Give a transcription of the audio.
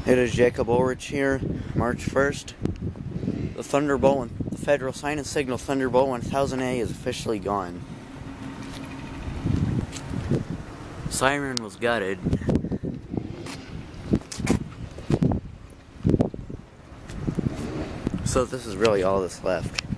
It is Jacob Ulrich here, March 1st. The Thunderbolt, the Federal Sign and Signal Thunderbolt 1000A is officially gone. Siren was gutted. So this is really all that's left.